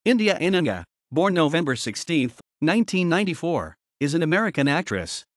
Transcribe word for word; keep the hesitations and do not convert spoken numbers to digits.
India Ennenga, born November sixteenth, nineteen ninety-four, is an American actress.